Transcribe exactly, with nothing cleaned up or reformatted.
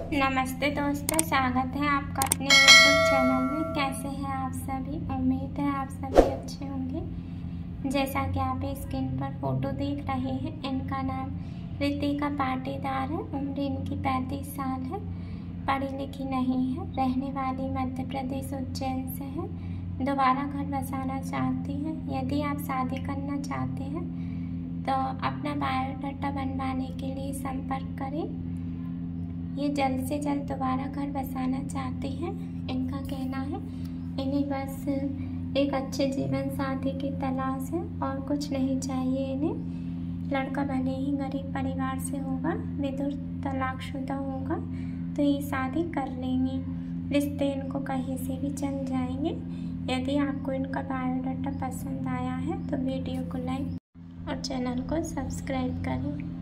नमस्ते दोस्तों, स्वागत है आपका अपने यूट्यूब चैनल में। कैसे हैं आप सभी? उम्मीद है आप सभी अच्छे होंगे। जैसा कि आप स्क्रीन पर फोटो देख रहे हैं, इनका नाम रितिका पाटीदार है। उम्र इनकी पैंतीस साल है। पढ़ी लिखी नहीं है। रहने वाली मध्य प्रदेश उज्जैन से है। दोबारा घर बसाना चाहती हैं। यदि आप शादी करना चाहते हैं तो अपना बायोडाटा बनवाने के लिए संपर्क करें। ये जल्द से जल्द दोबारा घर बसाना चाहती हैं। इनका कहना है इन्हें बस एक अच्छे जीवन साथी की तलाश है और कुछ नहीं चाहिए इन्हें। लड़का भले ही गरीब परिवार से होगा, विधुर तलाकशुदा होगा तो ये शादी कर लेंगे। रिश्ते इनको कहीं से भी चल जाएंगे। यदि आपको इनका बायोडाटा पसंद आया है तो वीडियो को लाइक और चैनल को सब्सक्राइब करें।